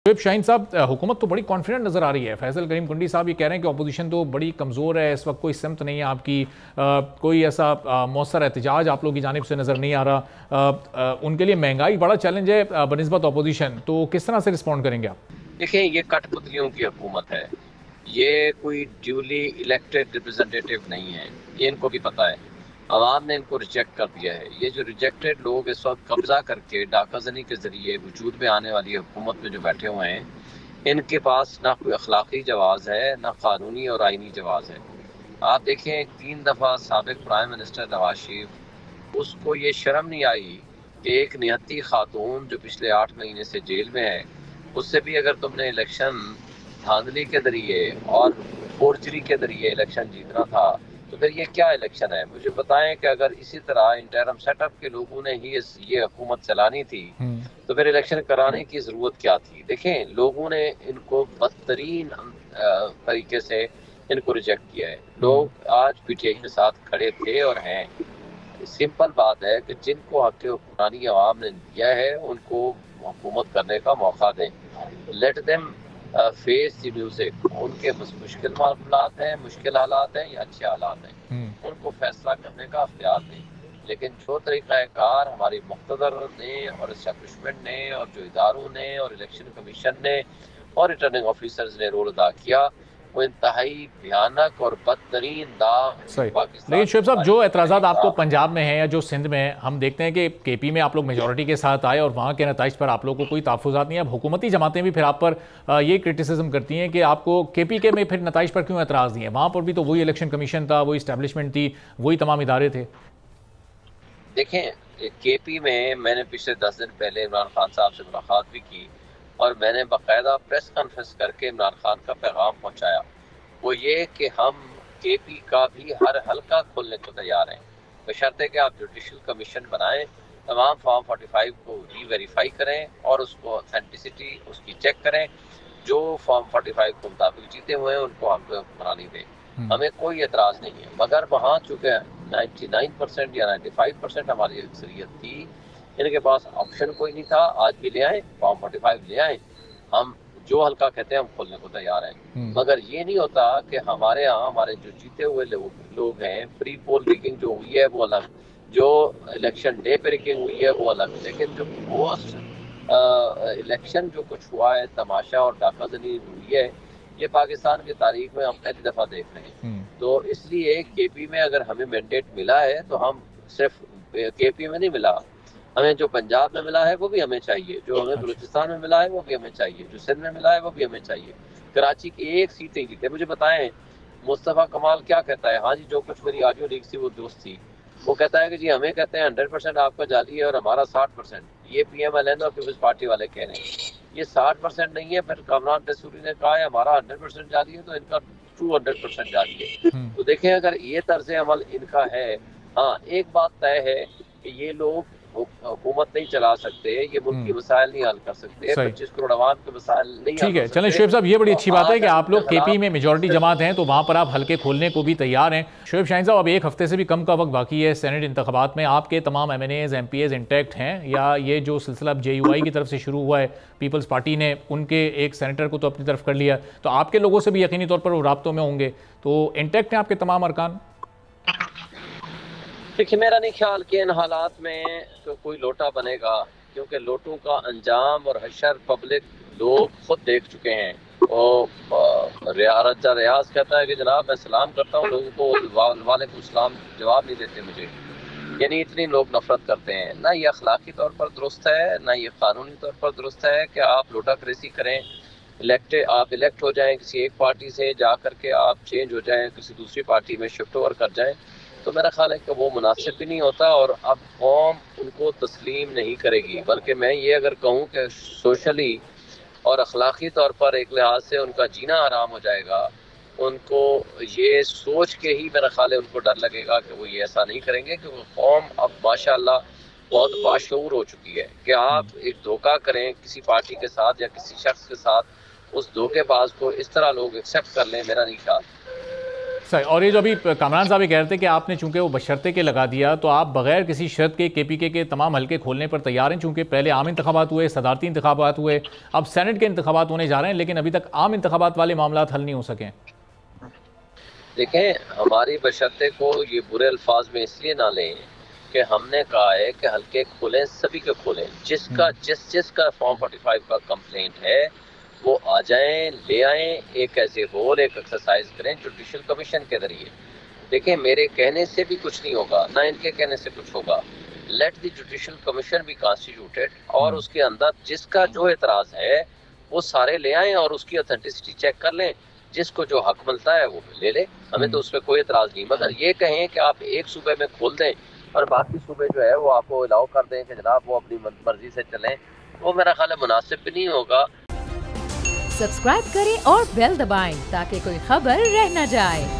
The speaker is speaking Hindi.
शुएब शाहीन साहब, हुकूमत तो बड़ी कॉन्फिडेंट नज़र आ रही है। फैसल करीम कुंडी साहब ये कह रहे हैं कि अपोजिशन तो बड़ी कमज़ोर है, इस वक्त कोई सिमत नहीं है आपकी, कोई ऐसा मौसर एहतजाज आप लोगों की जानिब से नज़र नहीं आ रहा। उनके लिए महंगाई बड़ा चैलेंज है बनिस्बत अपोजिशन, तो किस तरह से रिस्पॉन्ड करेंगे आप? देखिए, ये कठपुतलियों की हुकूमत है, ये कोई ड्यूली इलेक्टेड रिप्रेजेंटेटिव नहीं है, ये इनको भी पता है। आवाम ने इनको रिजेक्ट कर दिया है। ये जो रिजेक्टेड लोग इस वक्त कब्जा करके डाकाजनी के जरिए वजूद में आने वाली हुकूमत में जो बैठे हुए हैं, इनके पास ना कोई अखलाकी जवाज़ है, ना कानूनी और आइनी जवाज़ है। आप देखें, 3 दफ़ा साबिक प्राइम मिनिस्टर नवाज शरीफ, उसको ये शर्म नहीं आई कि एक निहत्ती खातून जो पिछले 8 महीने से जेल में है, उससे भी अगर तुमने इलेक्शन धांधली के जरिए और फोर्जरी के जरिए इलेक्शन जीतना था, तो फिर ये क्या इलेक्शन है? मुझे बताएं कि अगर इसी तरह इंटरम सेटअप के लोगों ने ही ये हुकूमत चलानी थी, तो फिर इलेक्शन कराने की ज़रूरत क्या थी? देखें, लोगों ने इनको बदतरीन तरीके से इनको रिजेक्ट किया है। लोग आज पीटीआई के साथ खड़े थे और हैं। सिंपल बात है कि जिनको हक हुक्मरानी अवाम ने दिया है, उनको हुकूमत करने का मौका दें। Let them face the music. उनके मुश्किल मामलात हैं, मुश्किल हालात हैं या अच्छे हालात हैं, उनको फैसला करने का अख्तियार दें। लेकिन जो तरीक़ाकार हमारी मुक़्तदर ने और एस्टैब्लिशमेंट ने और जो इदारों ने और इलेक्शन कमीशन ने और रिटर्निंग ऑफिसर्स ने रोल अदा किया, वो इंतहाई भयानक और बदतरीन दाग। सही। लेकिन शुएब साहब, जो एतराज़ात आपको पंजाब में है या जो सिंध में है, हम देखते हैं कि केपी में आप लोग मेजॉरिटी के साथ आए और वहाँ के नताइज पर आप लोगों को कोई तहफ़्फ़ुज़ात नहीं है। अब हुकूमती जमातें भी फिर आप पर ये क्रिटिसिज्म करती हैं कि आपको केपी के में फिर नताइज पर क्यों एतराज़ नहीं है? वहाँ पर भी तो वही इलेक्शन कमीशन था, वही इस्टेब्लिशमेंट थी, वही तमाम इदारे थे। देखें, केपी में मैंने पिछले 10 दिन पहले इमरान खान साहब से मुलाकात भी की और मैंने बाकायदा प्रेस कॉन्फ्रेंस करके इमरान खान का पैगाम पहुँचाया। वो ये कि हम केपी का भी हर हल्का खोलने को तैयार हैं, बशर्ते कि आप जुडिशल कमीशन बनाएं, तमाम फॉर्म 45 को री-वेरीफाई करें और उसको ऑथेंटिसिटी उसकी चेक करें। जो फॉर्म 45 के मुताबिक जीते हुए हैं, उनको हम हुक्मरानी दें, हमें कोई एतराज़ नहीं है। मगर वहाँ चूँकि 99% या 95% हमारी अक्सरियत थी, इनके पास ऑप्शन कोई नहीं था। आज भी ले आए, फॉर्म 45 ले आए, हम जो हल्का कहते हैं हम खोलने को तैयार हैं। मगर ये नहीं होता कि हमारे यहाँ हमारे जो जीते हुए लोग हैं, प्री पोल रिगिंग जो हुई है वो अलग, जो इलेक्शन डे पे रिगिंग हुई है वो अलग, लेकिन जो पोस्ट इलेक्शन जो कुछ हुआ है, तमाशा और डाकाजनी हुई है, ये पाकिस्तान की तारीख में हम पहली दफ़ा देख रहे हैं। तो इसलिए केपी में अगर हमें मैंडेट मिला है, तो हम सिर्फ केपी में नहीं मिला, हमें जो पंजाब में मिला है वो भी हमें चाहिए, जो हमें बलूचिस्तान में मिला है वो भी हमें चाहिए, जो सिंध में मिला है वो भी हमें चाहिए। कराची की एक सीट ही जीते। मुझे बताएं, मुस्तफ़ा कमाल क्या कहता है? हाँ जी, जो कुछ मेरी ऑडियो लीक थी वो दोस्त थी। वो कहता है कि जी हमें कहते हैं 100% आपका जाली है और हमारा 60%। ये PMLN और पीपल्स पार्टी वाले कह रहे हैं ये 60% नहीं है। फिर कामरान रसूली ने कहा है हमारा 100% जाली है, तो इनका 200% जाली है। तो देखें, अगर ये तर्ज अमल इनका है, हाँ एक बात तय है कि ये लोग हुकूमत नहीं चला सकते, ये मुल्क के मसाइल नहीं हल कर सकते, 25 करोड़ आवाम के मसाइल नहीं। ठीक है, चलें शुएब साहब, ये बड़ी अच्छी बात है कि आप लोग केपी में मेजॉरिटी जमात हैं, तो वहाँ पर आप हल्के खोलने को भी तैयार हैं। शुएब शाहीन साहब, अब एक हफ्ते से भी कम का वक्त बाकी है सेनेट इंतखाबात में। आपके तमाम MNAs MPAs इंटैक्ट हैं, या ये जो सिलसिला JUI की तरफ से शुरू हुआ है, पीपल्स पार्टी ने उनके एक सेनेटर को तो अपनी तरफ कर लिया, तो आपके लोगों से भी यकीनी तौर पर वो राब्तों में होंगे, तो इंटैक्ट हैं आपके तमाम अरकान? देखिए, मेरा नहीं ख्याल कि इन हालात में तो कोई लोटा बनेगा, क्योंकि लोटों का अंजाम और हशर पब्लिक लोग खुद देख चुके हैं। और रियाज कहता है कि जनाब मैं सलाम करता हूँ लोगों को, वालेकुम सलाम जवाब नहीं देते मुझे। यानी इतनी लोग नफरत करते हैं। ना ये अखलाकी तौर पर दुरुस्त है, ना ये कानूनी तौर पर दुरुस्त है कि आप लोटाक्रेसी करें। आप इलेक्ट हो जाएं किसी एक पार्टी से, जा करके आप चेंज हो जाएं, किसी दूसरी पार्टी में शिफ्ट ओवर कर जाएं, तो मेरा ख्याल है कि वो मुनासिब भी नहीं होता और अब कौम उनको तस्लीम नहीं करेगी। बल्कि मैं ये अगर कहूँ कि सोशली और अखलाकी तौर पर एक लिहाज से उनका जीना हराम हो जाएगा, उनको ये सोच के ही मेरा ख्याल है उनको डर लगेगा कि वो ये ऐसा नहीं करेंगे, क्योंकि कौम अब माशाअल्लाह बहुत बाशऊर हो चुकी है कि आप एक धोखा करें किसी पार्टी के साथ या किसी शख्स के साथ, उस धोखेबाज को इस तरह लोग एक्सेप्ट कर लें, मेरा नहीं ख्याल। सही। और ये जो अभी कामरान साहब ये कह रहे थे कि आपने चूंकि वो बशर्ते के लगा दिया, तो आप बगैर किसी शर्त के KPK के तमाम हल्के खोलने पर तैयार हैं, चूंकि पहले आम इंतखाबात हुए, सदारती इंतखाबात हुए, अब सेनेट के इंतखाबात होने जा रहे हैं, लेकिन अभी तक आम इंतखाबात वाले मामला हल नहीं हो सके। देखें, हमारी बशर्ते को ये बुरे अल्फाज में इसलिए ना लें कि हमने कहा है कि हल्के खोलें, सभी के खोलें, जिसका फॉर्म 45 का कंप्लेंट है वो आ जाएं, ले आएं, एक ऐसे होल एक एक्सरसाइज करें जुडिशल कमीशन के जरिए। देखें, मेरे कहने से भी कुछ नहीं होगा, ना इनके कहने से कुछ होगा। Let the judicial commission be constituted, और उसके अंदर जिसका जो एतराज है वो सारे ले आएं और उसकी ऑथेंटिसिटी चेक कर लें। जिसको जो हक मिलता है वो ले ले, हमें तो उस पर कोई एतराज नहीं। मगर ये कहें कि आप एक सूबे में खोल दें और बाकी सूबे जो है वो आपको अलाउ कर दें कि जनाब वो अपनी मर्जी से चलें, वो मेरा ख्याल है मुनासिब भी नहीं होगा। सब्सक्राइब करें और बेल दबाएं ताकि कोई खबर रह न जाए।